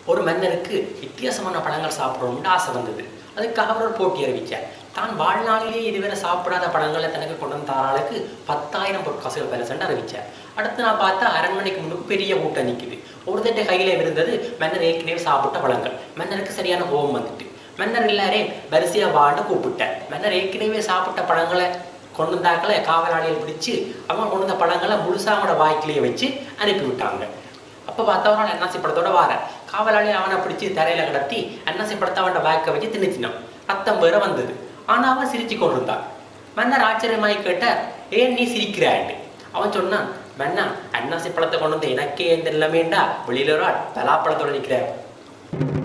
ஒரு மன்னருக்கு வித்தியாசமான பழங்கள் சாப்பிடணும்னு ஆசை வந்தது. அதுக்காக அவர் ஒரு போட்டி அறிவிச்சார். தான் வாழ்நாளிலேயே இதுவரை சாப்பிடாத பழங்களை தனக்கு கொண்டு வந்த ஆளுக்கு 10,000 பொற்காசுகள் பரிசுன்னு அறிவிச்சார். அடுத்து நான் பார்த்தா அரண்மனைக்கு முன்னுக்கு பெரிய கூட்டம் நிற்குது. ஒருத்தட்ட கையில இருந்தது மன்னர் ஏற்கனவே சாப்பிட்ட பழங்கள். மன்னருக்கு சரியான கோபம் வந்துட்டு மன்னர் எல்லாரையும் வரிசையா வாண்டு கூப்பிட்டார். மன்னர் ஏற்கனவே சாப்பிட்ட பழங்களை கொண்டு வந்தாக்களை காவலாளிகள் பிடிச்சு அவங்க கொண்டு வந்த பழங்களை முழுசா அவனோட வாய்க்கிலேயே வச்சு அனுப்பி விட்டாங்க. அப்போ பார்த்தவன் அன்னாசி பழத்தோட வார காவலாளி அவனை பிடிச்சி தரையில கிடத்தி அன்னாசி பழத்தை அவனோட வாய்க்க வச்சு திணிச்சினான். ரத்தம் வேற வந்தது. ஆனா அவன் சிரிச்சு கொண்டிருந்தான். மன்னர் ஆச்சரியமாய் கேட்ட, ஏன் நீ சிரிக்கிறாண்டு? அவன் சொன்னான், மன்னா அன்னாசி பழத்தை கொண்டு வந்து எனக்கே எந்த நிலைமைண்டா வெளியில ஒரு பலாப்பழத்தோட நிற்கிறார்.